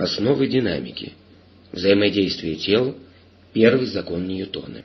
Основы динамики. Взаимодействие тел. Первый закон Ньютона.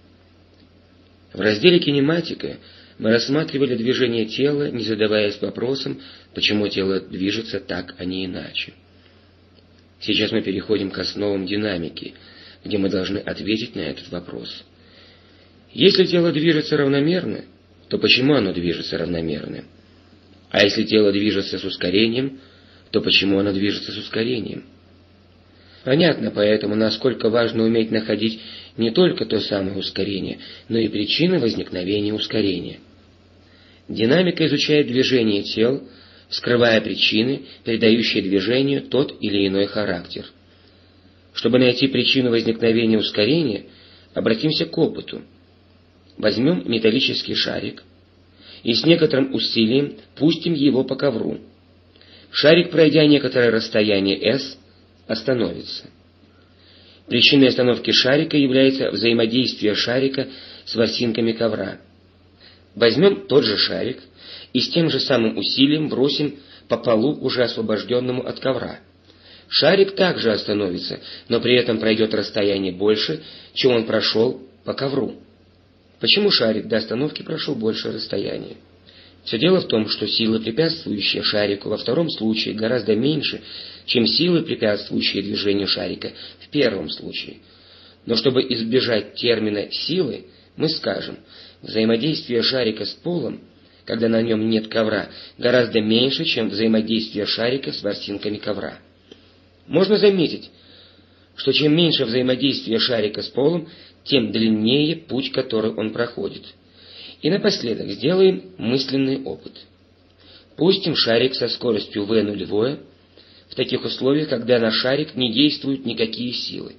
В разделе «Кинематика» мы рассматривали движение тела, не задаваясь вопросом, почему тело движется так, а не иначе. Сейчас мы переходим к основам динамики, где мы должны ответить на этот вопрос. Если тело движется равномерно, то почему оно движется равномерно? А если тело движется с ускорением, то почему оно движется с ускорением? Понятно поэтому, насколько важно уметь находить не только то самое ускорение, но и причины возникновения ускорения. Динамика изучает движение тел, вскрывая причины, передающие движению тот или иной характер. Чтобы найти причину возникновения ускорения, обратимся к опыту. Возьмем металлический шарик и с некоторым усилием пустим его по ковру. Шарик, пройдя некоторое расстояние s, остановится. Причиной остановки шарика является взаимодействие шарика с ворсинками ковра. Возьмем тот же шарик и с тем же самым усилием бросим по полу, уже освобожденному от ковра. Шарик также остановится, но при этом пройдет расстояние больше, чем он прошел по ковру. Почему шарик до остановки прошел большее расстояние? Все дело в том, что силы, препятствующие шарику во втором случае, гораздо меньше, чем силы, препятствующие движению шарика в первом случае. Но чтобы избежать термина «силы», мы скажем, взаимодействие шарика с полом, когда на нем нет ковра, гораздо меньше, чем взаимодействие шарика с ворсинками ковра. Можно заметить, что чем меньше взаимодействие шарика с полом, тем длиннее путь, который он проходит. И напоследок сделаем мысленный опыт. Пустим шарик со скоростью v0 в таких условиях, когда на шарик не действуют никакие силы.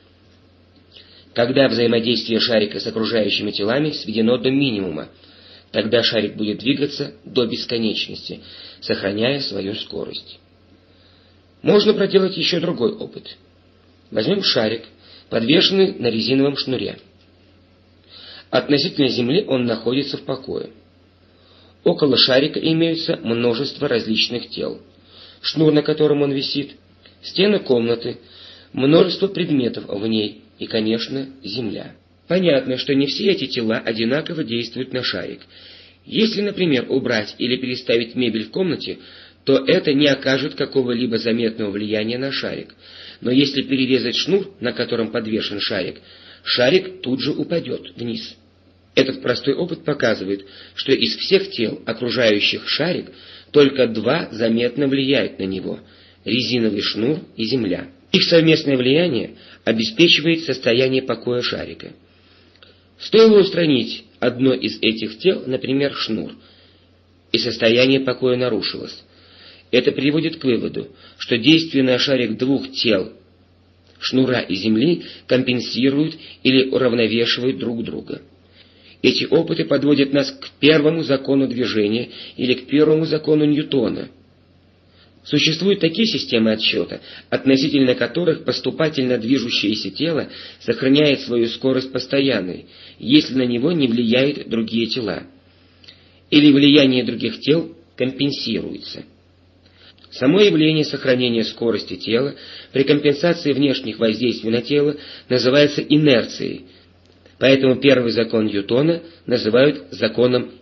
Когда взаимодействие шарика с окружающими телами сведено до минимума, тогда шарик будет двигаться до бесконечности, сохраняя свою скорость. Можно проделать еще другой опыт. Возьмем шарик, подвешенный на резиновом шнуре. Относительно Земли он находится в покое. Около шарика имеются множество различных тел. Шнур, на котором он висит, стены комнаты, множество предметов в ней и, конечно, Земля. Понятно, что не все эти тела одинаково действуют на шарик. Если, например, убрать или переставить мебель в комнате, то это не окажет какого-либо заметного влияния на шарик. Но если перерезать шнур, на котором подвешен шарик, шарик тут же упадет вниз. Этот простой опыт показывает, что из всех тел, окружающих шарик, только два заметно влияют на него – резиновый шнур и Земля. Их совместное влияние обеспечивает состояние покоя шарика. Стоило устранить одно из этих тел, например, шнур, и состояние покоя нарушилось. Это приводит к выводу, что действие на шарик двух тел, шнура и Земли, компенсируют или уравновешивают друг друга. Эти опыты подводят нас к первому закону движения или к первому закону Ньютона. Существуют такие системы отсчета, относительно которых поступательно движущееся тело сохраняет свою скорость постоянной, если на него не влияют другие тела, или влияние других тел компенсируется. Само явление сохранения скорости тела при компенсации внешних воздействий на тело называется инерцией, поэтому первый закон Ньютона называют законом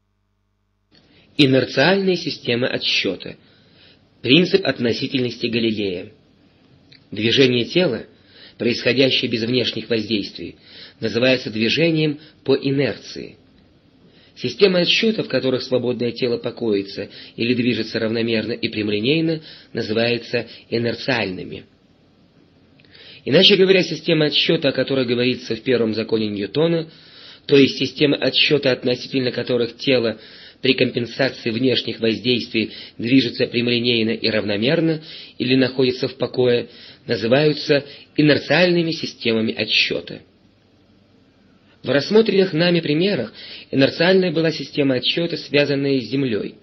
инерциальной системы отсчета. Принцип относительности Галилея. Движение тела, происходящее без внешних воздействий, называется движением по инерции. Системы отсчета, в которых свободное тело покоится или движется равномерно и прямолинейно, называются инерциальными. Иначе говоря, система отсчета, о которой говорится в первом законе Ньютона, то есть системы отсчета, относительно которых тело при компенсации внешних воздействий движется прямолинейно и равномерно или находится в покое, называются инерциальными системами отсчета. В рассмотренных нами примерах инерциальная была система отсчета, связанная с Землей.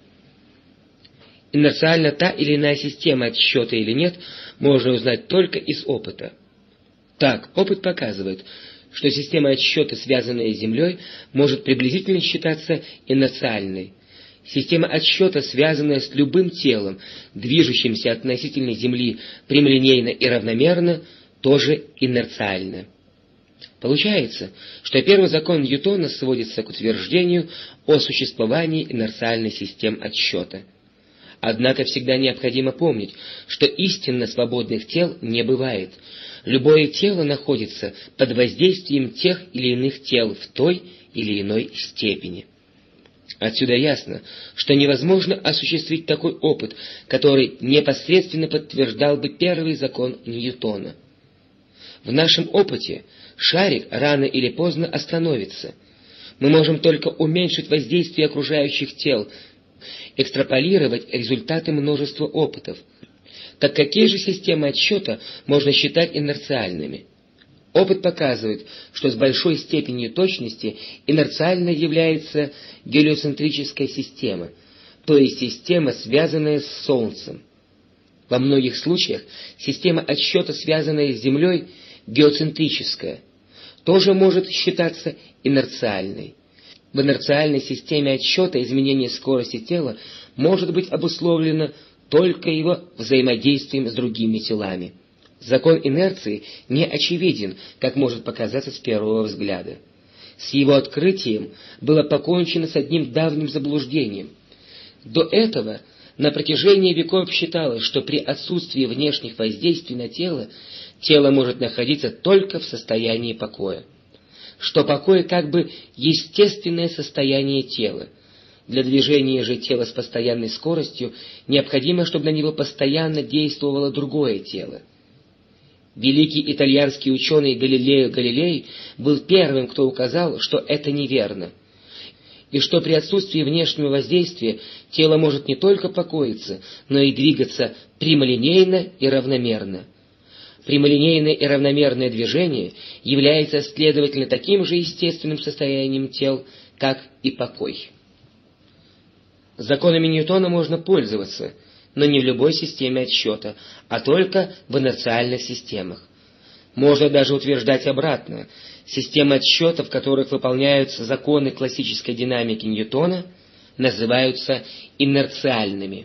Инерциальна та или иная система отсчета или нет, можно узнать только из опыта. Так, опыт показывает, что система отсчета, связанная с Землей, может приблизительно считаться инерциальной. Система отсчета, связанная с любым телом, движущимся относительно Земли прямолинейно и равномерно, тоже инерциальна. Получается, что первый закон Ньютона сводится к утверждению о существовании инерциальной системы отсчета. Однако всегда необходимо помнить, что истинно свободных тел не бывает. Любое тело находится под воздействием тех или иных тел в той или иной степени. Отсюда ясно, что невозможно осуществить такой опыт, который непосредственно подтверждал бы первый закон Ньютона. В нашем опыте шарик рано или поздно остановится. Мы можем только уменьшить воздействие окружающих тел, экстраполировать результаты множества опытов. Так какие же системы отсчета можно считать инерциальными? Опыт показывает, что с большой степенью точности инерциальной является гелиоцентрическая система, то есть система, связанная с Солнцем. Во многих случаях система отсчета, связанная с Землей, геоцентрическая, тоже может считаться инерциальной. В инерциальной системе отсчета изменение скорости тела может быть обусловлено только его взаимодействием с другими телами. Закон инерции не очевиден, как может показаться с первого взгляда. С его открытием было покончено с одним давним заблуждением. До этого на протяжении веков считалось, что при отсутствии внешних воздействий на тело, тело может находиться только в состоянии покоя. Что покой как бы естественное состояние тела. Для движения же тела с постоянной скоростью необходимо, чтобы на него постоянно действовало другое тело. Великий итальянский ученый Галилео Галилей был первым, кто указал, что это неверно, и что при отсутствии внешнего воздействия тело может не только покоиться, но и двигаться прямолинейно и равномерно. Прямолинейное и равномерное движение является, следовательно, таким же естественным состоянием тел, как и покой. Законами Ньютона можно пользоваться, но не в любой системе отсчета, а только в инерциальных системах. Можно даже утверждать обратно. Системы отсчета, в которых выполняются законы классической динамики Ньютона, называются инерциальными.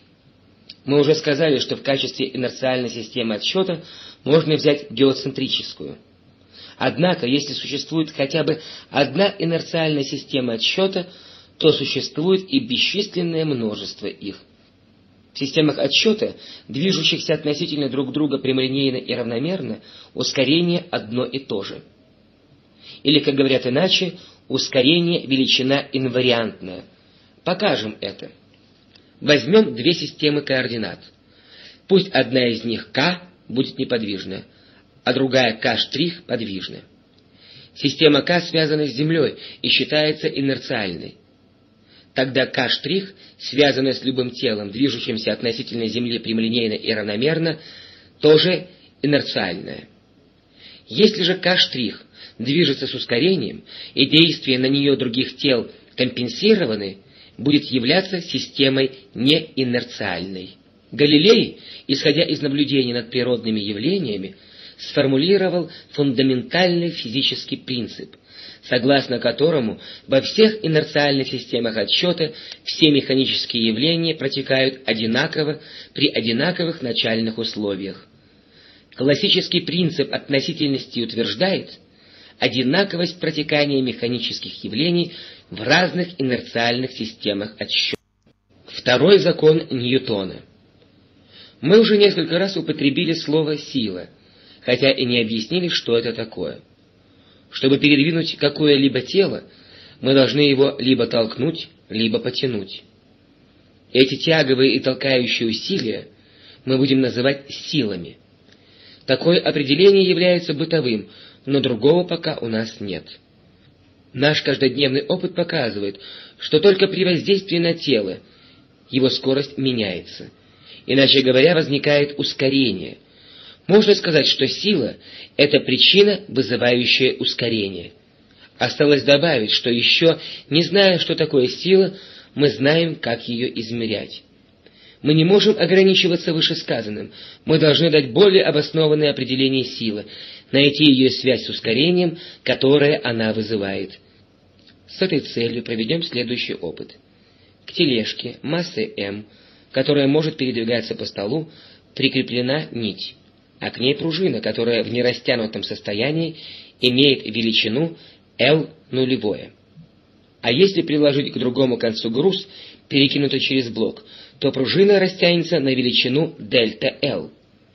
Мы уже сказали, что в качестве инерциальной системы отсчета можно взять геоцентрическую. Однако, если существует хотя бы одна инерциальная система отсчета, то существует и бесчисленное множество их. В системах отсчета, движущихся относительно друг друга прямолинейно и равномерно, ускорение одно и то же. Или, как говорят иначе, ускорение величина инвариантная. Покажем это. Возьмем две системы координат. Пусть одна из них k будет неподвижна, а другая k' подвижна. Система k связана с Землей и считается инерциальной. Тогда k', связанная с любым телом, движущимся относительно Земли прямолинейно и равномерно, тоже инерциальная. Если же k' движется с ускорением, и действие на нее других тел компенсированы, будет являться системой неинерциальной. Галилей, исходя из наблюдений над природными явлениями, сформулировал фундаментальный физический принцип, согласно которому во всех инерциальных системах отсчета все механические явления протекают одинаково при одинаковых начальных условиях. Классический принцип относительности утверждает одинаковость протекания механических явлений в разных инерциальных системах отсчета. Второй закон Ньютона. Мы уже несколько раз употребили слово «сила», хотя и не объяснили, что это такое. Чтобы передвинуть какое-либо тело, мы должны его либо толкнуть, либо потянуть. Эти тяговые и толкающие усилия мы будем называть силами. Такое определение является бытовым, но другого пока у нас нет. Наш каждодневный опыт показывает, что только при воздействии на тело его скорость меняется. Иначе говоря, возникает ускорение. Можно сказать, что сила – это причина, вызывающая ускорение. Осталось добавить, что еще, не зная, что такое сила, мы знаем, как ее измерять. Мы не можем ограничиваться вышесказанным, мы должны дать более обоснованное определение силы, найти ее связь с ускорением, которое она вызывает. С этой целью проведем следующий опыт. К к тележке массой m, которая может передвигаться по столу, прикреплена нить, а к ней пружина, которая в нерастянутом состоянии имеет величину L нулевое. А если приложить к другому концу груз, перекинутый через блок, то пружина растянется на величину дельта L.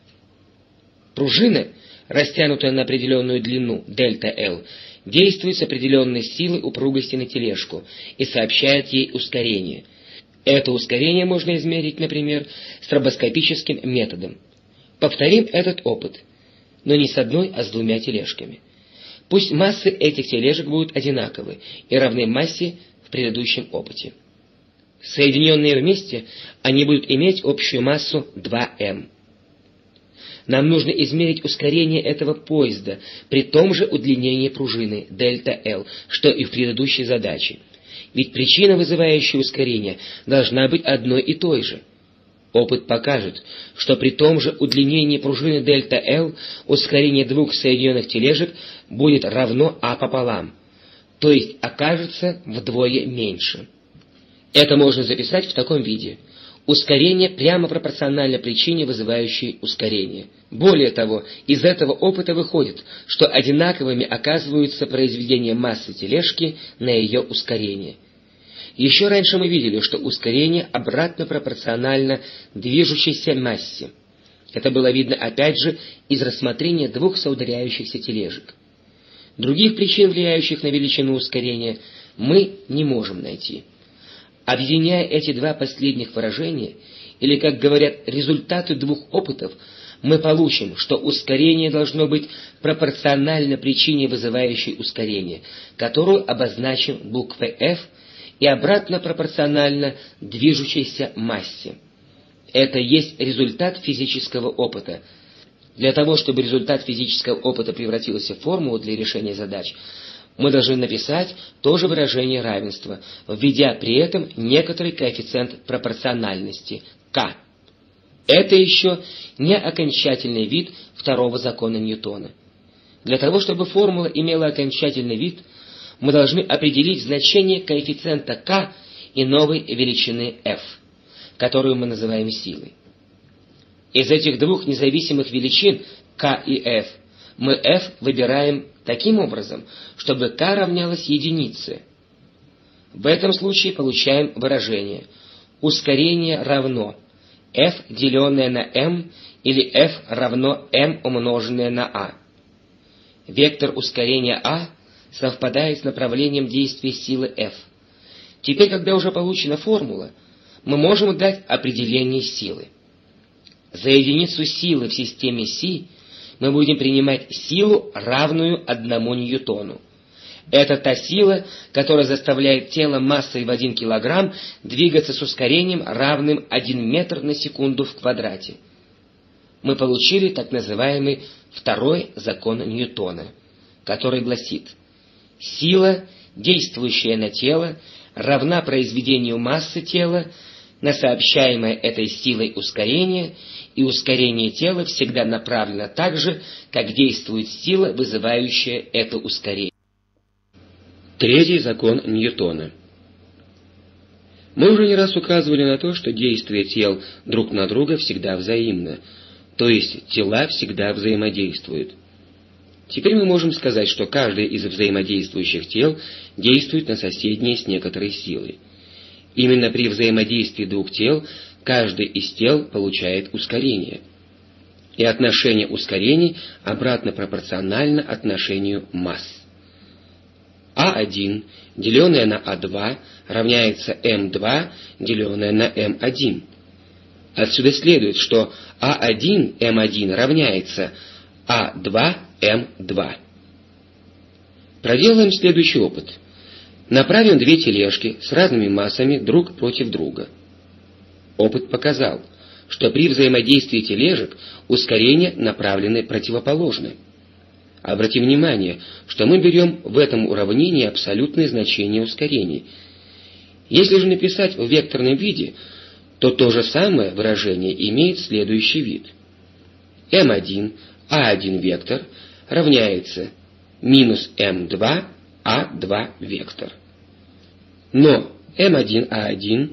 Пружина, растянутая на определенную длину дельта L, действует с определенной силой упругости на тележку и сообщает ей ускорение. Это ускорение можно измерить, например, стробоскопическим методом. Повторим этот опыт, но не с одной, а с двумя тележками. Пусть массы этих тележек будут одинаковы и равны массе в предыдущем опыте. Соединенные вместе, они будут иметь общую массу 2m. Нам нужно измерить ускорение этого поезда при том же удлинении пружины дельта L, что и в предыдущей задаче. Ведь причина, вызывающая ускорение, должна быть одной и той же. Опыт покажет, что при том же удлинении пружины дельта L ускорение двух соединенных тележек будет равно А пополам, то есть окажется вдвое меньше. Это можно записать в таком виде. Ускорение прямо пропорционально причине, вызывающей ускорение. Более того, из этого опыта выходит, что одинаковыми оказываются произведения массы тележки на ее ускорение. Еще раньше мы видели, что ускорение обратно пропорционально движущейся массе. Это было видно опять же из рассмотрения двух соударяющихся тележек. Других причин, влияющих на величину ускорения, мы не можем найти. Объединяя эти два последних выражения, или, как говорят, результаты двух опытов, мы получим, что ускорение должно быть пропорционально причине, вызывающей ускорение, которую обозначим буквой F, и обратно пропорционально движущейся массе. Это есть результат физического опыта. Для того, чтобы результат физического опыта превратился в формулу для решения задач, мы должны написать то же выражение равенства, введя при этом некоторый коэффициент пропорциональности k. Это еще не окончательный вид второго закона Ньютона. Для того, чтобы формула имела окончательный вид, мы должны определить значение коэффициента k и новой величины f, которую мы называем силой. Из этих двух независимых величин k и f мы f выбираем таким образом, чтобы k равнялось единице. В этом случае получаем выражение ускорение равно f, деленное на m, или f равно m, умноженное на a. Вектор ускорения a совпадает с направлением действия силы f. Теперь, когда уже получена формула, мы можем дать определение силы. За единицу силы в системе Си мы будем принимать силу, равную 1 ньютону. Это та сила, которая заставляет тело массой в 1 килограмм двигаться с ускорением, равным 1 метр на секунду в квадрате. Мы получили так называемый второй закон Ньютона, который гласит: сила, действующая на тело, равна произведению массы тела на сообщаемое этой силой ускорение, и ускорение тела всегда направлено так же, как действует сила, вызывающая это ускорение. Третий закон Ньютона. Мы уже не раз указывали на то, что действие тел друг на друга всегда взаимно, то есть тела всегда взаимодействуют. Теперь мы можем сказать, что каждое из взаимодействующих тел действует на соседнее с некоторой силой. Именно при взаимодействии двух тел каждый из тел получает ускорение. И отношение ускорений обратно пропорционально отношению масс. А1, деленное на А2, равняется М2, деленное на М1. Отсюда следует, что А1, М1 равняется А2, М2. Проделаем следующий опыт. Направим две тележки с разными массами друг против друга. Опыт показал, что при взаимодействии тележек ускорения направлены противоположны. Обратим внимание, что мы берем в этом уравнении абсолютное значение ускорений. Если же написать в векторном виде, то то же самое выражение имеет следующий вид. М1, А1 вектор равняется минус М2, А2 вектор. Но М1, А1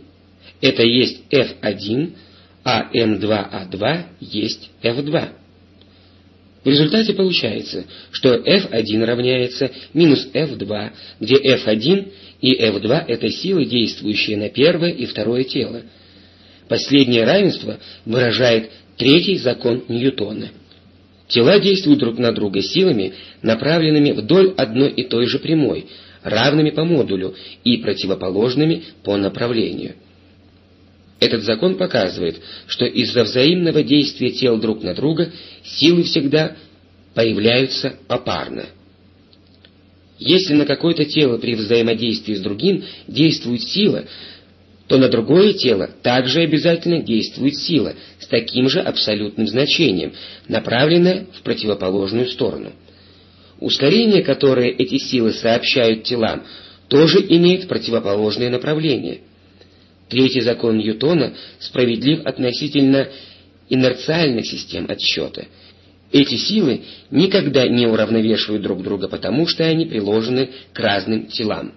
Это есть F1, а М2А2 есть F2. В результате получается, что F1 равняется минус F2, где F1 и F2 – это силы, действующие на первое и второе тело. Последнее равенство выражает третий закон Ньютона. Тела действуют друг на друга силами, направленными вдоль одной и той же прямой, равными по модулю и противоположными по направлению. Этот закон показывает, что из-за взаимного действия тел друг на друга силы всегда появляются попарно. Если на какое-то тело при взаимодействии с другим действует сила, то на другое тело также обязательно действует сила с таким же абсолютным значением, направленная в противоположную сторону. Ускорение, которое эти силы сообщают телам, тоже имеет противоположное направление. Третий закон Ньютона справедлив относительно инерциальных систем отсчета. Эти силы никогда не уравновешивают друг друга, потому что они приложены к разным телам.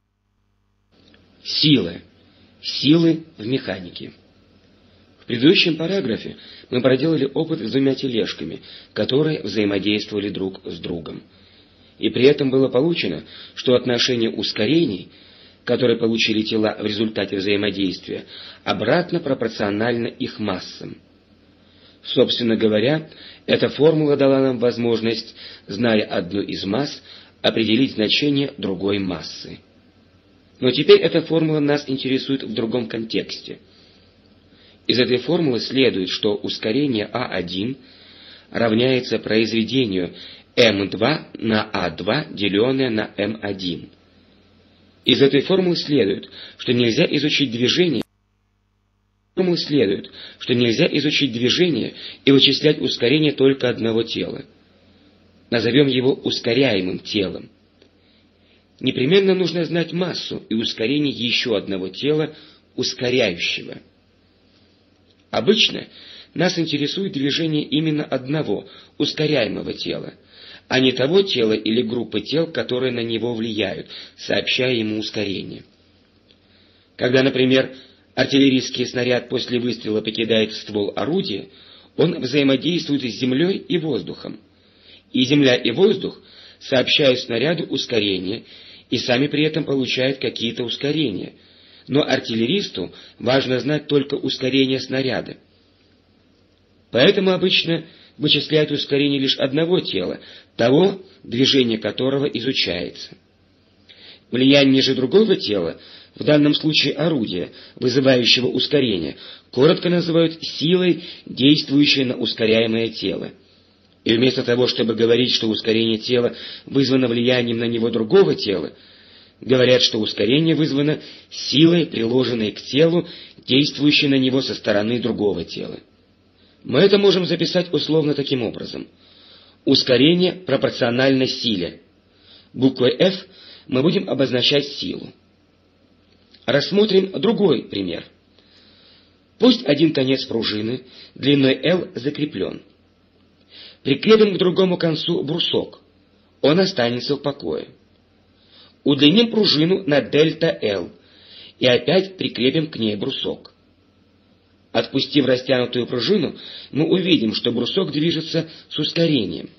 Силы в механике. В предыдущем параграфе мы проделали опыт с двумя тележками, которые взаимодействовали друг с другом. И при этом было получено, что отношение ускорений, которые получили тела в результате взаимодействия, обратно пропорционально их массам. Собственно говоря, эта формула дала нам возможность, зная одну из масс, определить значение другой массы. Но теперь эта формула нас интересует в другом контексте. Из этой формулы следует, что ускорение А1 равняется произведению М2 на А2, деленное на М1. Из этой формулы следует, что нельзя изучить движение и вычислять ускорение только одного тела. Назовем его ускоряемым телом. Непременно нужно знать массу и ускорение еще одного тела, ускоряющего. Обычно нас интересует движение именно одного, ускоряемого тела, а не того тела или группы тел, которые на него влияют, сообщая ему ускорение. Когда, например, артиллерийский снаряд после выстрела покидает ствол орудия, он взаимодействует с землей и воздухом. И земля и воздух сообщают снаряду ускорение, и сами при этом получают какие-то ускорения. Но артиллеристу важно знать только ускорение снаряда. Поэтому обычно вычисляют ускорение лишь одного тела, того, движение которого изучается. Влияние же другого тела, в данном случае орудия, вызывающего ускорение, коротко называют силой, действующей на ускоряемое тело. И вместо того, чтобы говорить, что ускорение тела вызвано влиянием на него другого тела, говорят, что ускорение вызвано силой, приложенной к телу, действующей на него со стороны другого тела. Мы это можем записать условно таким образом. Ускорение пропорционально силе. Буквой F мы будем обозначать силу. Рассмотрим другой пример. Пусть один конец пружины длиной L закреплен. Прикрепим к другому концу брусок. Он останется в покое. Удлиним пружину на дельта L и опять прикрепим к ней брусок. Отпустив растянутую пружину, мы увидим, что брусок движется с ускорением.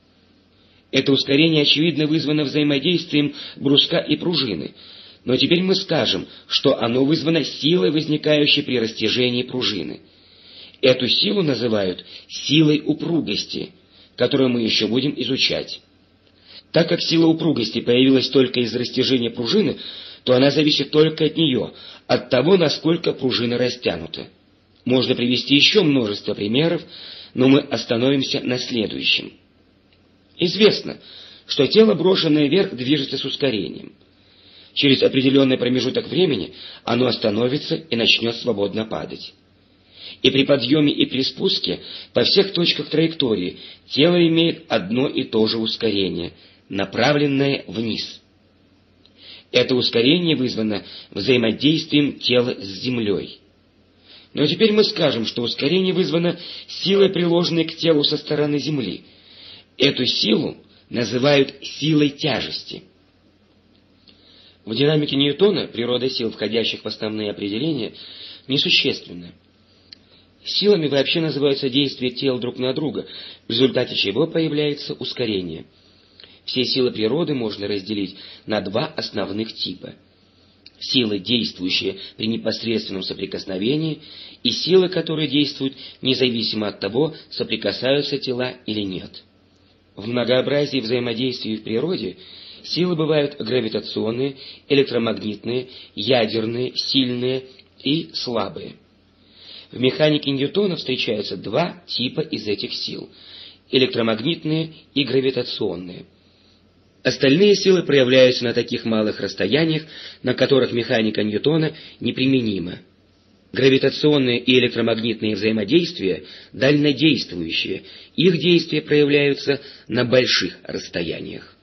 Это ускорение, очевидно, вызвано взаимодействием бруска и пружины, но теперь мы скажем, что оно вызвано силой, возникающей при растяжении пружины. Эту силу называют силой упругости, которую мы еще будем изучать. Так как сила упругости появилась только из растяжения пружины, то она зависит только от нее, от того, насколько пружина растянута. Можно привести еще множество примеров, но мы остановимся на следующем. Известно, что тело, брошенное вверх, движется с ускорением. Через определенный промежуток времени оно остановится и начнет свободно падать. И при подъеме и при спуске по всех точках траектории тело имеет одно и то же ускорение, направленное вниз. Это ускорение вызвано взаимодействием тела с землей. Но теперь мы скажем, что ускорение вызвано силой, приложенной к телу со стороны Земли. Эту силу называют силой тяжести. В динамике Ньютона природа сил, входящих в основные определения, несущественна. Силами вообще называются действия тел друг на друга, в результате чего появляется ускорение. Все силы природы можно разделить на два основных типа. Силы, действующие при непосредственном соприкосновении, и силы, которые действуют независимо от того, соприкасаются тела или нет. В многообразии взаимодействий в природе силы бывают гравитационные, электромагнитные, ядерные, сильные и слабые. В механике Ньютона встречаются два типа из этих сил – электромагнитные и гравитационные. Остальные силы проявляются на таких малых расстояниях, на которых механика Ньютона неприменима. Гравитационные и электромагнитные взаимодействия дальнодействующие, их действия проявляются на больших расстояниях.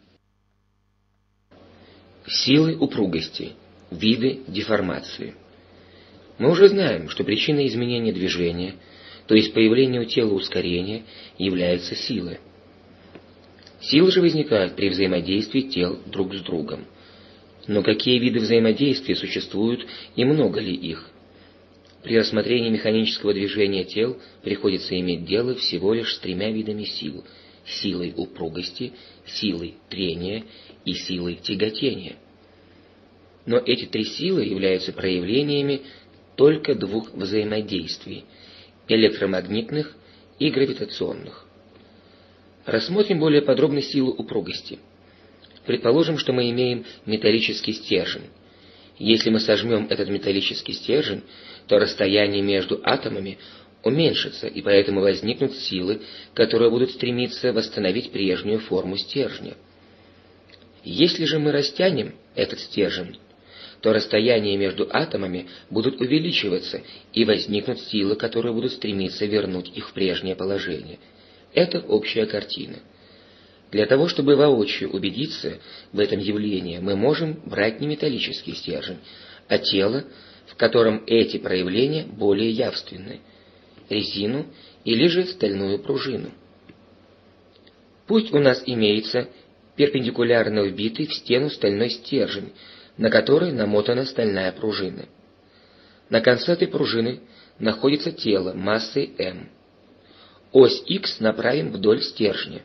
Силы упругости. Виды деформации. Мы уже знаем, что причиной изменения движения, то есть появления у тела ускорения, являются силы. Силы же возникают при взаимодействии тел друг с другом. Но какие виды взаимодействия существуют и много ли их? При рассмотрении механического движения тел приходится иметь дело всего лишь с тремя видами сил – силой упругости, силой трения и силой тяготения. Но эти три силы являются проявлениями только двух взаимодействий – электромагнитных и гравитационных. Рассмотрим более подробно силу упругости. Предположим, что мы имеем металлический стержень. Если мы сожмем этот металлический стержень, то расстояние между атомами уменьшится, и поэтому возникнут силы, которые будут стремиться восстановить прежнюю форму стержня. Если же мы растянем этот стержень, то расстояния между атомами будут увеличиваться, и возникнут силы, которые будут стремиться вернуть их в прежнее положение. Это общая картина. Для того, чтобы воочию убедиться в этом явлении, мы можем брать не металлический стержень, а тело, в котором эти проявления более явственны – резину или же стальную пружину. Пусть у нас имеется перпендикулярно вбитый в стену стальной стержень, на который намотана стальная пружина. На конце этой пружины находится тело массой m. Ось X направим вдоль стержня.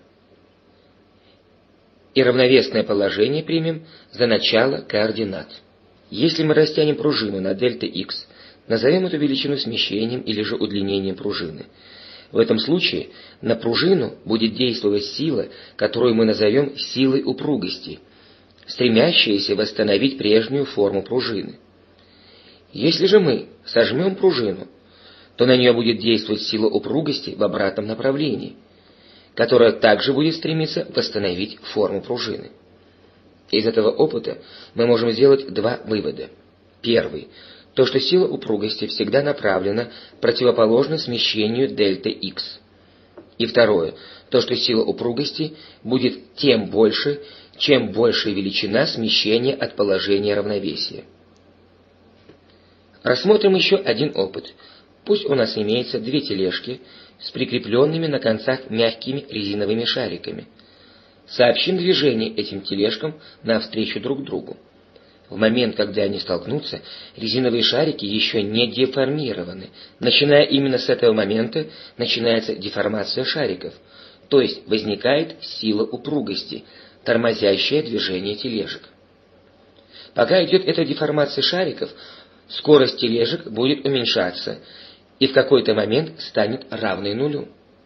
И равновесное положение примем за начало координат. Если мы растянем пружину на дельта x, назовем эту величину смещением или же удлинением пружины. В этом случае на пружину будет действовать сила, которую мы назовем силой упругости, стремящаяся восстановить прежнюю форму пружины. Если же мы сожмем пружину, то на нее будет действовать сила упругости в обратном направлении, которая также будет стремиться восстановить форму пружины. Из этого опыта мы можем сделать два вывода. Первый – то, что сила упругости всегда направлена противоположно смещению дельта x. И второе – то, что сила упругости будет тем больше, чем больше величина смещения от положения равновесия. Рассмотрим еще один опыт. Пусть у нас имеется две тележки с прикрепленными на концах мягкими резиновыми шариками. Сообщим движение этим тележкам навстречу друг другу. В момент, когда они столкнутся, резиновые шарики еще не деформированы. Начиная именно с этого момента, начинается деформация шариков, то есть возникает сила упругости, тормозящая движение тележек. Пока идет эта деформация шариков, скорость тележек будет уменьшаться и в какой-то момент станет равной нулю,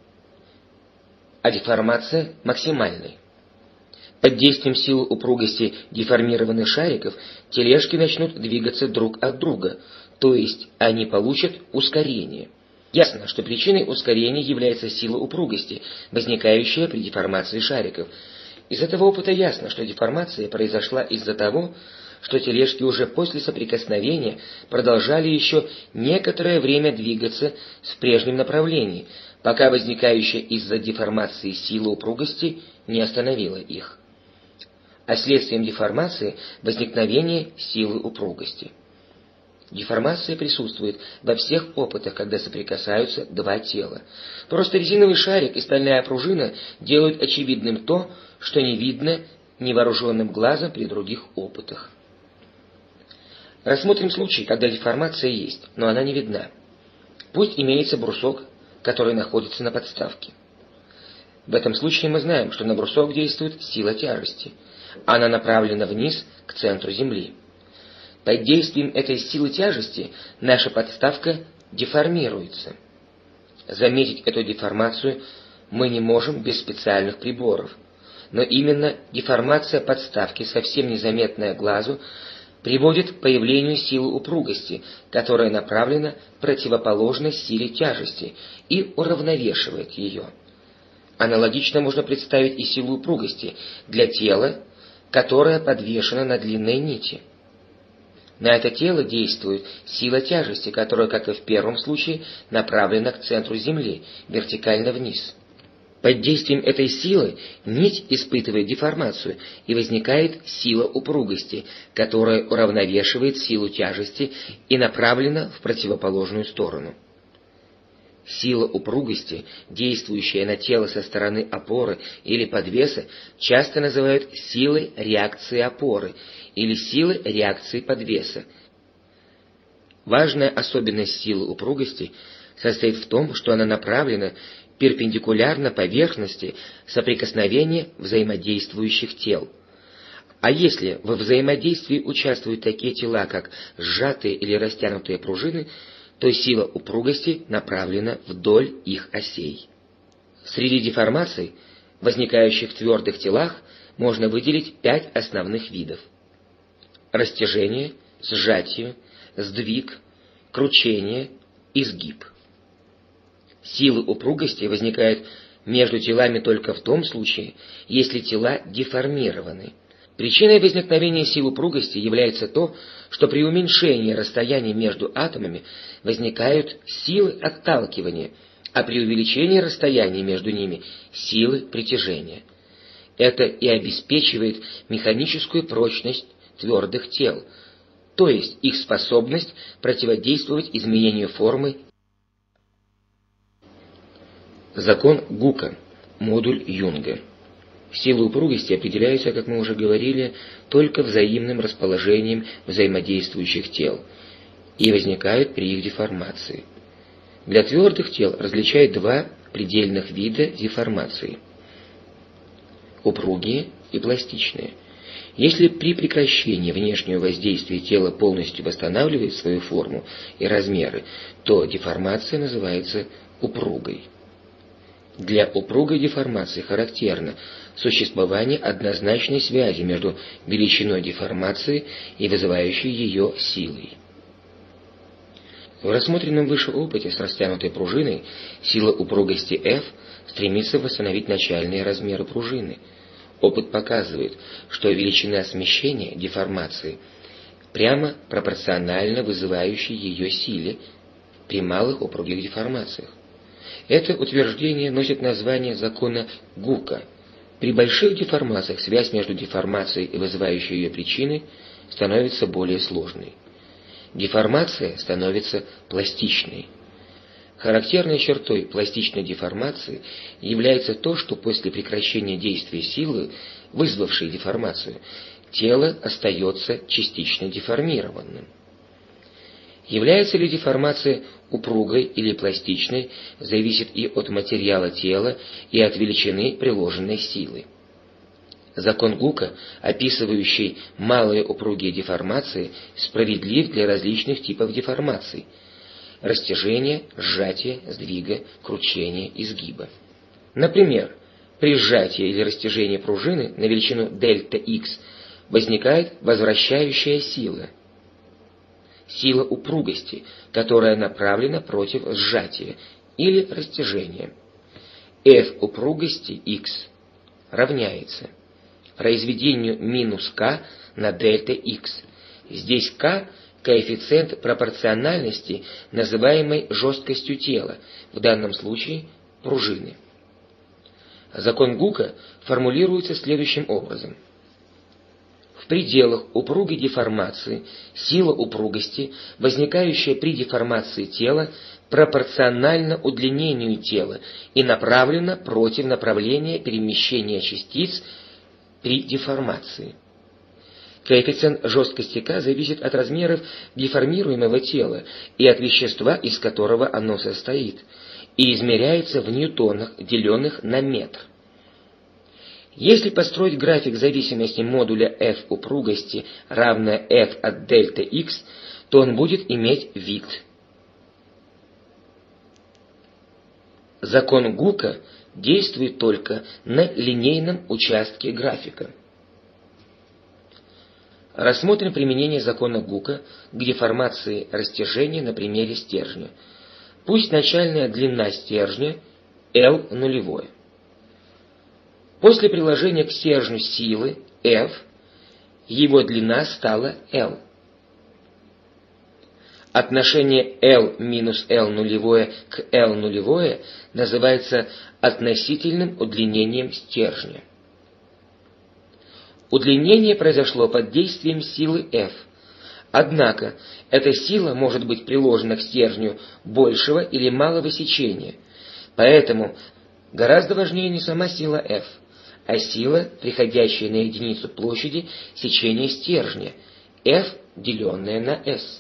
а деформация максимальной. Под действием силы упругости деформированных шариков тележки начнут двигаться друг от друга, то есть они получат ускорение. Ясно, что причиной ускорения является сила упругости, возникающая при деформации шариков. Из этого опыта ясно, что деформация произошла из-за того, что тележки уже после соприкосновения продолжали еще некоторое время двигаться в прежнем направлении, пока возникающая из-за деформации сила упругости не остановила их. А следствием деформации – возникновение силы упругости. Деформация присутствует во всех опытах, когда соприкасаются два тела. Просто резиновый шарик и стальная пружина делают очевидным то, что не видно невооруженным глазом при других опытах. Рассмотрим случай, когда деформация есть, но она не видна. Пусть имеется брусок, который находится на подставке. В этом случае мы знаем, что на брусок действует сила тяжести. Она направлена вниз, к центру Земли. Под действием этой силы тяжести наша подставка деформируется. Заметить эту деформацию мы не можем без специальных приборов. Но именно деформация подставки, совсем незаметная глазу, приводит к появлению силы упругости, которая направлена противоположно силе тяжести и уравновешивает ее. Аналогично можно представить и силу упругости для тела, которое подвешено на длинной нити. На это тело действует сила тяжести, которая, как и в первом случае, направлена к центру Земли, вертикально вниз. Под действием этой силы нить испытывает деформацию, и возникает сила упругости, которая уравновешивает силу тяжести и направлена в противоположную сторону. Сила упругости, действующая на тело со стороны опоры или подвеса, часто называют силой реакции опоры или силой реакции подвеса. Важная особенность силы упругости состоит в том, что она направлена перпендикулярно поверхности соприкосновения взаимодействующих тел. А если во взаимодействии участвуют такие тела, как сжатые или растянутые пружины, то сила упругости направлена вдоль их осей. Среди деформаций, возникающих в твердых телах, можно выделить 5 основных видов: растяжение, сжатие, сдвиг, кручение, изгиб. Силы упругости возникают между телами только в том случае, если тела деформированы. Причиной возникновения сил упругости является то, что при уменьшении расстояния между атомами возникают силы отталкивания, а при увеличении расстояния между ними – силы притяжения. Это и обеспечивает механическую прочность твердых тел, то есть их способность противодействовать изменению формы. Закон Гука, модуль Юнга. Силы упругости определяются, как мы уже говорили, только взаимным расположением взаимодействующих тел и возникают при их деформации. Для твердых тел различают 2 предельных вида деформации – упругие и пластичные. Если при прекращении внешнего воздействия тело полностью восстанавливает свою форму и размеры, то деформация называется упругой. Для упругой деформации характерно существование однозначной связи между величиной деформации и вызывающей ее силой. В рассмотренном выше опыте с растянутой пружиной сила упругости F стремится восстановить начальные размеры пружины. Опыт показывает, что величина смещения деформации прямо пропорциональна вызывающей ее силе при малых упругих деформациях. Это утверждение носит название закона Гука. При больших деформациях связь между деформацией и вызывающей ее причиной становится более сложной. Деформация становится пластичной. Характерной чертой пластичной деформации является то, что после прекращения действия силы, вызвавшей деформацию, тело остается частично деформированным. Является ли деформация упругой или пластичной, зависит и от материала тела, и от величины приложенной силы. Закон Гука, описывающий малые упругие деформации, справедлив для различных типов деформаций: растяжения, сжатия, сдвига, кручения, изгиба. Например, при сжатии или растяжении пружины на величину дельта X возникает возвращающая сила. Сила упругости, которая направлена против сжатия или растяжения. F упругости X равняется произведению минус K на дельта X. Здесь K – коэффициент пропорциональности, называемой жесткостью тела, в данном случае пружины. Закон Гука формулируется следующим образом. В пределах упругой деформации сила упругости, возникающая при деформации тела, пропорциональна удлинению тела и направлена против направления перемещения частиц при деформации. Коэффициент жесткости К зависит от размеров деформируемого тела и от вещества, из которого оно состоит, и измеряется в ньютонах, деленных на метр. Если построить график зависимости модуля F упругости, равное F от дельта X, то он будет иметь вид. Закон Гука действует только на линейном участке графика. Рассмотрим применение закона Гука к деформации растяжения на примере стержня. Пусть начальная длина стержня L нулевое. После приложения к стержню силы F, его длина стала L. Отношение L минус L нулевое к L нулевое называется относительным удлинением стержня. Удлинение произошло под действием силы F. Однако, эта сила может быть приложена к стержню большего или малого сечения. Поэтому гораздо важнее не сама сила F, а сила, приходящая на единицу площади сечения стержня, F, деленная на S.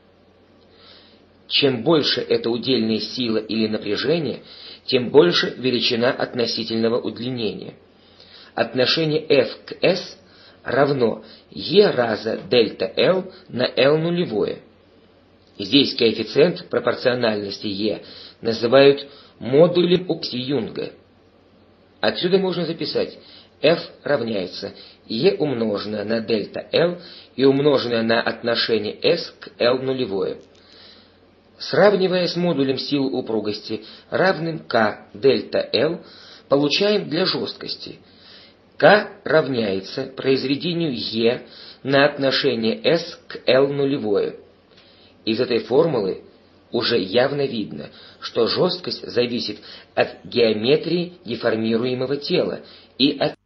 Чем больше эта удельная сила или напряжение, тем больше величина относительного удлинения. Отношение F к S равно E раза дельта L на L нулевое. Здесь коэффициент пропорциональности E называют модулем Упси-Юнга. Отсюда можно записать F равняется E умноженное на дельта L и умноженное на отношение S к L нулевое. Сравнивая с модулем сил упругости, равным K дельта L, получаем для жесткости. K равняется произведению E на отношение S к L нулевое. Из этой формулы уже явно видно, что жесткость зависит от геометрии деформируемого тела и от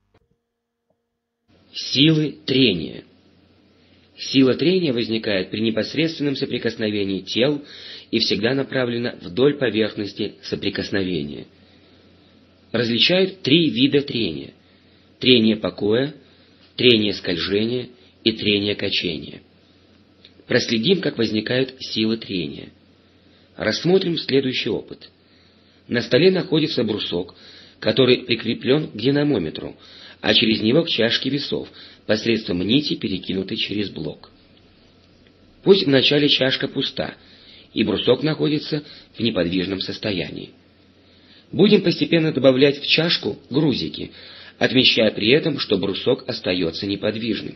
силы трения. Сила трения возникает при непосредственном соприкосновении тел и всегда направлена вдоль поверхности соприкосновения. Различают три вида трения: трение покоя, трение скольжения и трение качения. Проследим, как возникают силы трения. Рассмотрим следующий опыт. На столе находится брусок, который прикреплен к динамометру, а через него к чашке весов, посредством нити, перекинутой через блок. Пусть вначале чашка пуста, и брусок находится в неподвижном состоянии. Будем постепенно добавлять в чашку грузики, отмечая при этом, что брусок остается неподвижным.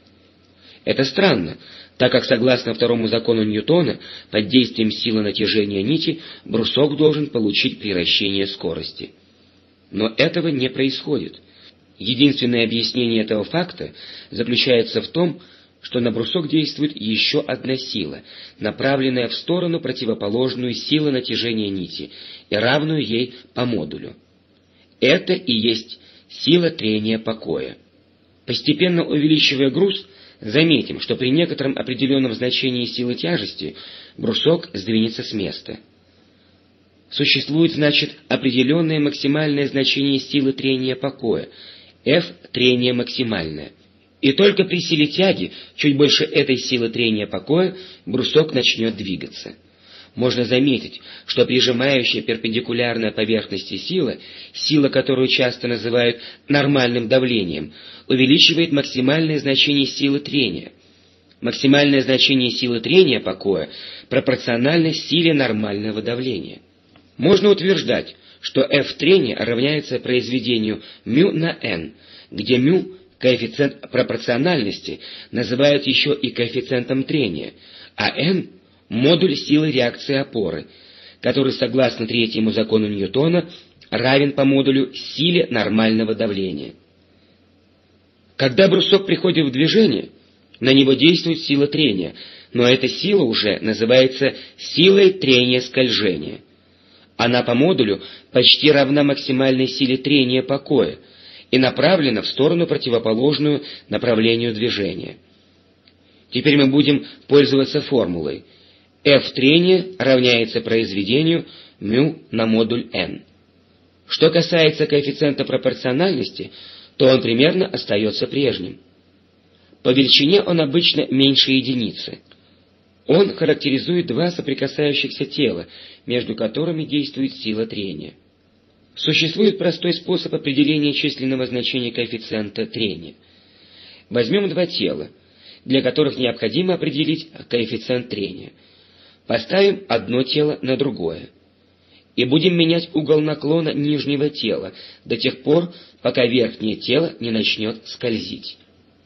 Это странно, так как согласно второму закону Ньютона, под действием силы натяжения нити брусок должен получить приращение скорости. Но этого не происходит. Единственное объяснение этого факта заключается в том, что на брусок действует еще одна сила, направленная в сторону противоположную силе натяжения нити и равную ей по модулю. Это и есть сила трения покоя. Постепенно увеличивая груз, заметим, что при некотором определенном значении силы тяжести брусок сдвинется с места. Существует, значит, определенное максимальное значение силы трения покоя, F трение максимальное. И только при силе тяги, чуть больше этой силы трения покоя, брусок начнет двигаться. Можно заметить, что прижимающая перпендикулярная поверхности сила, которую часто называют нормальным давлением, увеличивает максимальное значение силы трения. Максимальное значение силы трения покоя пропорционально силе нормального давления. Можно утверждать, что F трения равняется произведению μ на n, где μ, коэффициент пропорциональности, называют еще и коэффициентом трения, а n – модуль силы реакции опоры, который, согласно третьему закону Ньютона, равен по модулю силе нормального давления. Когда брусок приходит в движение, на него действует сила трения, но эта сила уже называется силой трения скольжения. Она по модулю почти равна максимальной силе трения покоя и направлена в сторону, противоположную направлению движения. Теперь мы будем пользоваться формулой. F трения равняется произведению μ на модуль n. Что касается коэффициента пропорциональности, то он примерно остается прежним. По величине он обычно меньше единицы. Он характеризует два соприкасающихся тела, между которыми действует сила трения. Существует простой способ определения численного значения коэффициента трения. Возьмем два тела, для которых необходимо определить коэффициент трения. Поставим одно тело на другое. И будем менять угол наклона нижнего тела до тех пор, пока верхнее тело не начнет скользить.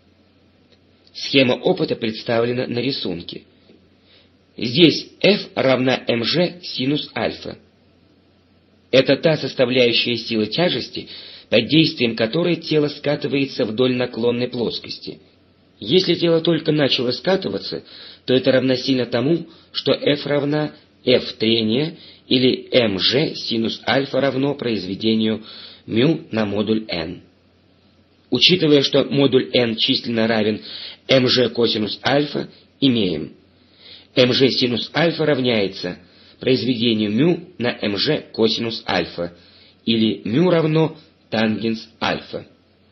Схема опыта представлена на рисунке. Здесь F равна mg синус альфа. Это та составляющая силы тяжести, под действием которой тело скатывается вдоль наклонной плоскости. Если тело только начало скатываться, то это равносильно тому, что F равна F трения, или mg синус альфа равно произведению μ на модуль n. Учитывая, что модуль n численно равен mg косинус альфа, имеем mg синус альфа равняется произведению μ на mg косинус альфа, или μ равно тангенс альфа.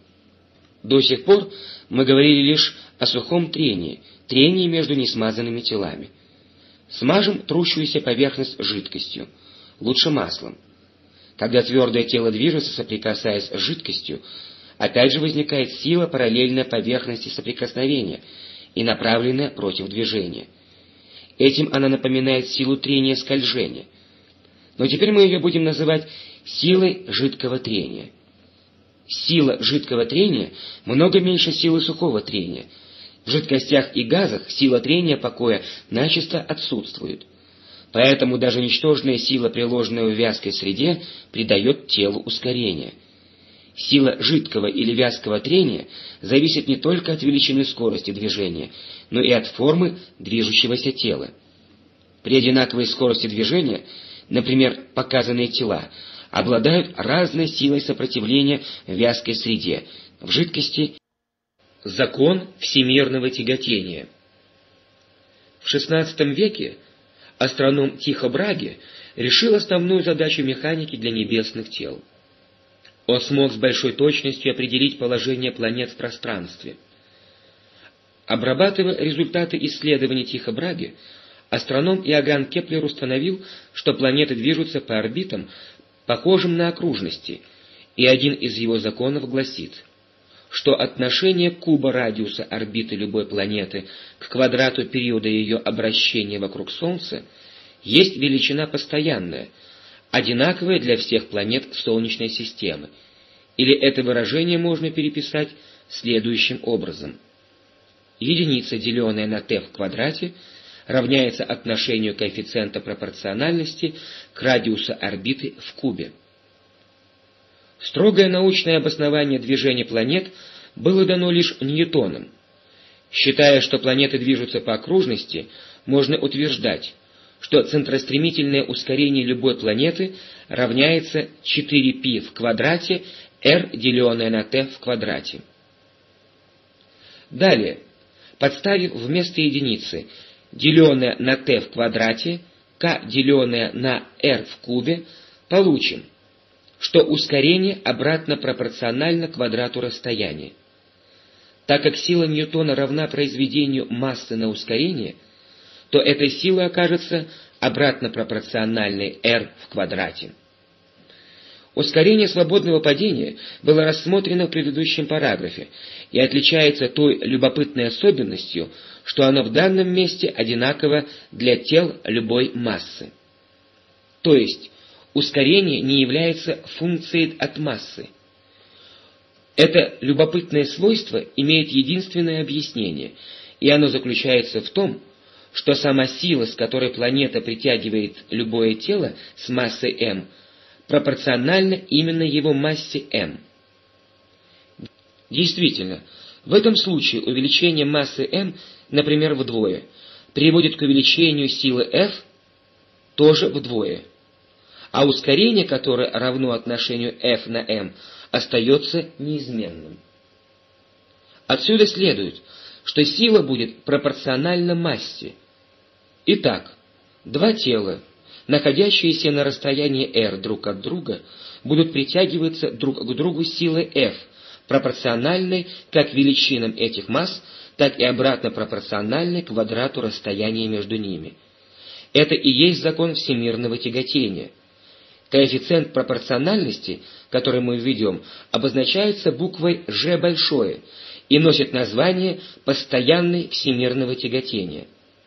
До сих пор мы говорили лишь о сухом трении между несмазанными телами. Смажем трущуюся поверхность жидкостью, лучше маслом. Когда твердое тело движется, соприкасаясь с жидкостью, опять же возникает сила, параллельная поверхности соприкосновения и направленная против движения. Этим она напоминает силу трения скольжения. Но теперь мы ее будем называть силой жидкого трения. Сила жидкого трения много меньше силы сухого трения. В жидкостях и газах сила трения покоя начисто отсутствует. Поэтому даже ничтожная сила, приложенная в вязкой среде, придает телу ускорение. Сила жидкого или вязкого трения зависит не только от величины скорости движения, но и от формы движущегося тела. При одинаковой скорости движения, например, показанные тела, обладают разной силой сопротивления в вязкой среде, в жидкости. Закон всемирного тяготения. В XVI веке астроном Тихо Браге решил основную задачу механики для небесных тел. Он смог с большой точностью определить положение планет в пространстве. Обрабатывая результаты исследований Тихо Браги, астроном Иоганн Кеплер установил, что планеты движутся по орбитам, похожим на окружности, и один из его законов гласит, что отношение куба радиуса орбиты любой планеты к квадрату периода ее обращения вокруг Солнца есть величина постоянная, одинаковая для всех планет Солнечной системы. Или это выражение можно переписать следующим образом. Единица, деленная на t в квадрате, равняется отношению коэффициента пропорциональности к радиусу орбиты в кубе. Строгое научное обоснование движения планет было дано лишь Ньютоном. Считая, что планеты движутся по окружности, можно утверждать, что центростремительное ускорение любой планеты равняется 4π в квадрате r, деленное на t в квадрате. Далее, подставив вместо единицы, деленное на t в квадрате, k, деленное на r в кубе, получим, что ускорение обратно пропорционально квадрату расстояния. Так как сила Ньютона равна произведению массы на ускорение, то эта сила окажется обратно пропорциональной r в квадрате. Ускорение свободного падения было рассмотрено в предыдущем параграфе и отличается той любопытной особенностью, что оно в данном месте одинаково для тел любой массы. То есть, ускорение не является функцией от массы. Это любопытное свойство имеет единственное объяснение, и оно заключается в том, что сама сила, с которой планета притягивает любое тело с массой m, пропорциональна именно его массе m. Действительно, в этом случае увеличение массы m, например, вдвое, приводит к увеличению силы F тоже вдвое. А ускорение, которое равно отношению F на m, остается неизменным. Отсюда следует, что сила будет пропорциональна массе. Итак, два тела, находящиеся на расстоянии r друг от друга, будут притягиваться друг к другу силой F, пропорциональной как величинам этих масс, так и обратно пропорциональны квадрату расстояния между ними. Это и есть закон всемирного тяготения. Коэффициент пропорциональности, который мы введем, обозначается буквой «Ж» большое и носит название «постоянный всемирного тяготения».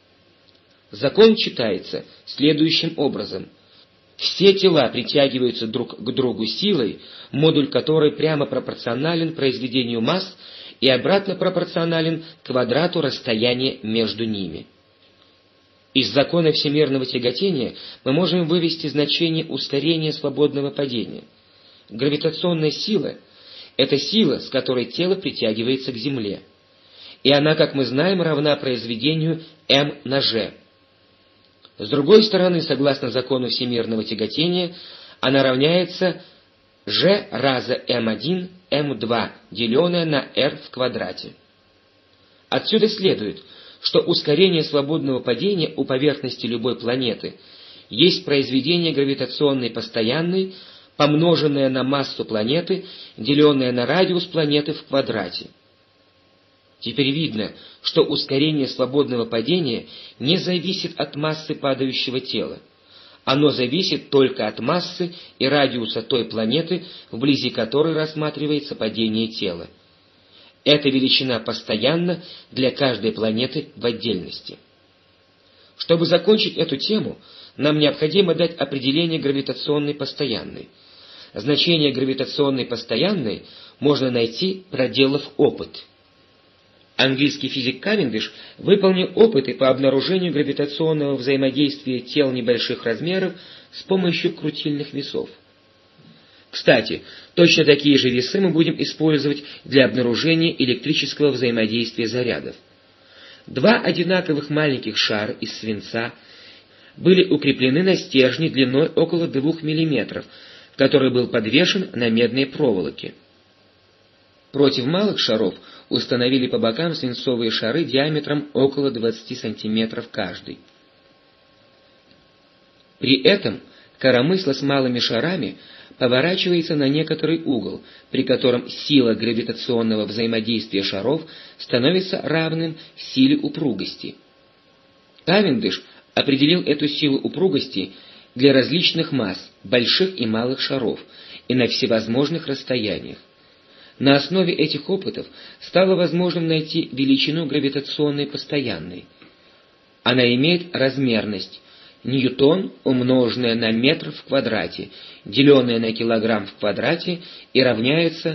Закон читается следующим образом. Все тела притягиваются друг к другу силой, модуль которой прямо пропорционален произведению масс и обратно пропорционален квадрату расстояния между ними. Из закона всемирного тяготения мы можем вывести значение ускорения свободного падения. Гравитационная сила – это сила, с которой тело притягивается к Земле. И она, как мы знаем, равна произведению m на g. С другой стороны, согласно закону всемирного тяготения, она равняется g раза m1, m2, деленное на r в квадрате. Отсюда следует, что ускорение свободного падения у поверхности любой планеты есть произведение гравитационной постоянной, помноженное на массу планеты, деленное на радиус планеты в квадрате. Теперь видно, что ускорение свободного падения не зависит от массы падающего тела. Оно зависит только от массы и радиуса той планеты, вблизи которой рассматривается падение тела. Эта величина постоянна для каждой планеты в отдельности. Чтобы закончить эту тему, нам необходимо дать определение гравитационной постоянной. Значение гравитационной постоянной можно найти, проделав опыт. Английский физик Кавендиш выполнил опыты по обнаружению гравитационного взаимодействия тел небольших размеров с помощью крутильных весов. Кстати, точно такие же весы мы будем использовать для обнаружения электрического взаимодействия зарядов. Два одинаковых маленьких шара из свинца были укреплены на стержне длиной около 2 мм, который был подвешен на медной проволоке. Против малых шаров установили по бокам свинцовые шары диаметром около 20 см каждый. При этом коромысло с малыми шарами поворачивается на некоторый угол, при котором сила гравитационного взаимодействия шаров становится равным силе упругости. Кавендиш определил эту силу упругости для различных масс, больших и малых шаров, и на всевозможных расстояниях. На основе этих опытов стало возможным найти величину гравитационной постоянной. Она имеет размерность ньютон, умноженное на метр в квадрате, деленное на килограмм в квадрате, и равняется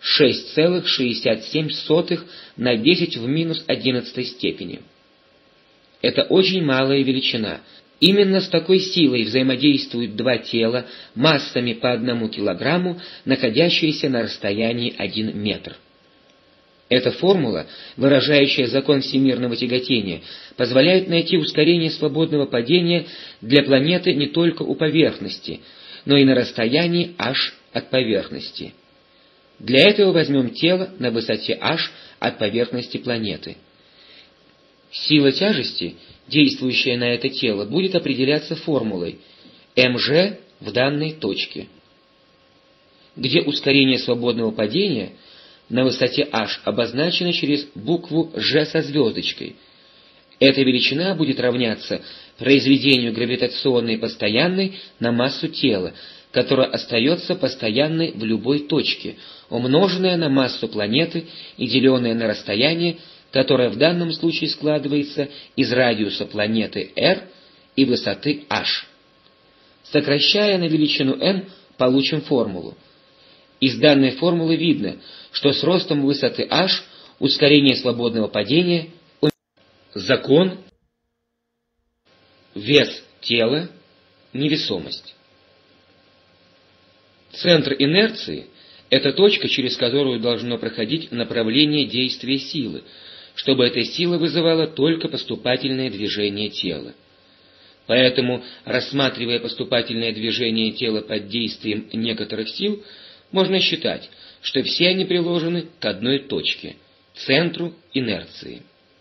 6,67 на 10 в минус 11 степени. Это очень малая величина. Именно с такой силой взаимодействуют два тела массами по 1 килограмму, находящиеся на расстоянии 1 метр. Эта формула, выражающая закон всемирного тяготения, позволяет найти ускорение свободного падения для планеты не только у поверхности, но и на расстоянии h от поверхности. Для этого возьмем тело на высоте h от поверхности планеты. Сила тяжести, действующая на это тело, будет определяться формулой mg в данной точке, где ускорение свободного падения на высоте h обозначена через букву G со звездочкой. Эта величина будет равняться произведению гравитационной постоянной на массу тела, которая остается постоянной в любой точке, умноженная на массу планеты и деленная на расстояние, которое в данном случае складывается из радиуса планеты r и высоты h. Сокращая на величину m, получим формулу. Из данной формулы видно, что с ростом высоты h ускорение свободного падения закон вес тела, невесомость. Центр инерции – это точка, через которую должно проходить направление действия силы, чтобы эта сила вызывала только поступательное движение тела. Поэтому, рассматривая поступательное движение тела под действием некоторых сил, можно считать, что все они приложены к одной точке – центру инерции.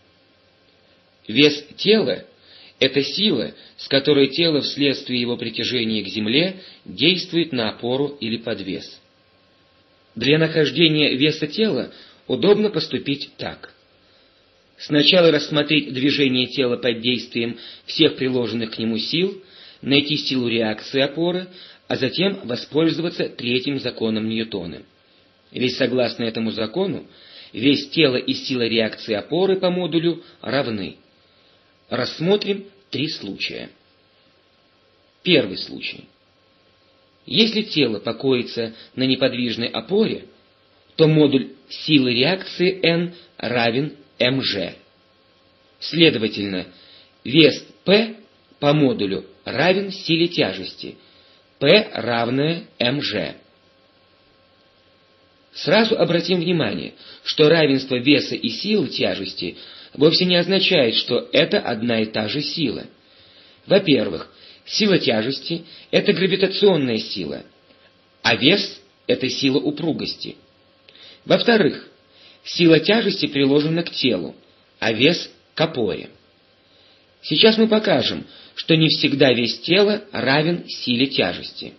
Вес тела – это сила, с которой тело вследствие его притяжения к Земле действует на опору или подвес. Для нахождения веса тела удобно поступить так. Сначала рассмотреть движение тела под действием всех приложенных к нему сил, найти силу реакции опоры, а затем воспользоваться третьим законом Ньютона. Ведь согласно этому закону, вес тела и сила реакции опоры по модулю равны. Рассмотрим 3 случая. Первый случай. Если тело покоится на неподвижной опоре, то модуль силы реакции N равен mg. Следовательно, вес P по модулю равен силе тяжести, P равное mg. Сразу обратим внимание, что равенство веса и силы тяжести вовсе не означает, что это одна и та же сила. Во-первых, сила тяжести – это гравитационная сила, а вес – это сила упругости. Во-вторых, сила тяжести приложена к телу, а вес – к опоре. Сейчас мы покажем, что не всегда вес тела равен силе тяжести.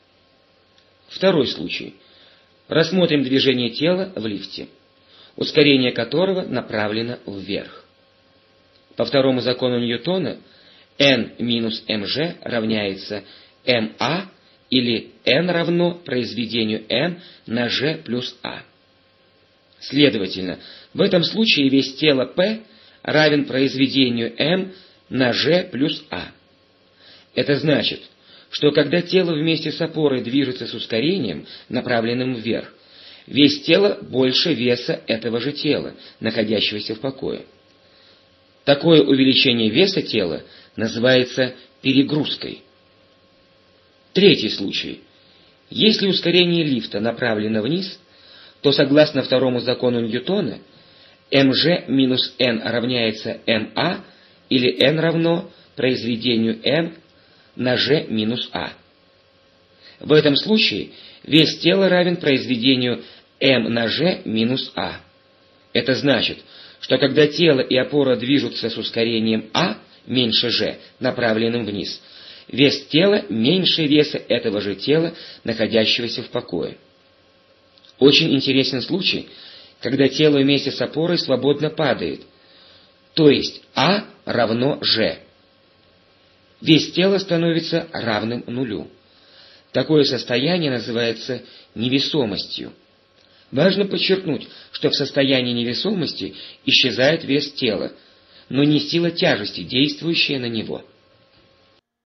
Второй случай. Рассмотрим движение тела в лифте, ускорение которого направлено вверх. По второму закону Ньютона N минус mg равняется ma, или N равно произведению m на g плюс a. Следовательно, в этом случае вес тела P равен произведению m на g плюс a. Это значит, что когда тело вместе с опорой движется с ускорением, направленным вверх, вес тела больше веса этого же тела, находящегося в покое. Такое увеличение веса тела называется перегрузкой. Третий случай. Если ускорение лифта направлено вниз, то согласно второму закону Ньютона, mg минус n равняется ma, или n равно произведению m на g минус a. В этом случае вес тела равен произведению m на g минус a. Это значит, что когда тело и опора движутся с ускорением a меньше g, направленным вниз, вес тела меньше веса этого же тела, находящегося в покое. Очень интересен случай, когда тело вместе с опорой свободно падает, то есть a равно g. Вес тела становится равным нулю. Такое состояние называется невесомостью. Важно подчеркнуть, что в состоянии невесомости исчезает вес тела, но не сила тяжести, действующая на него.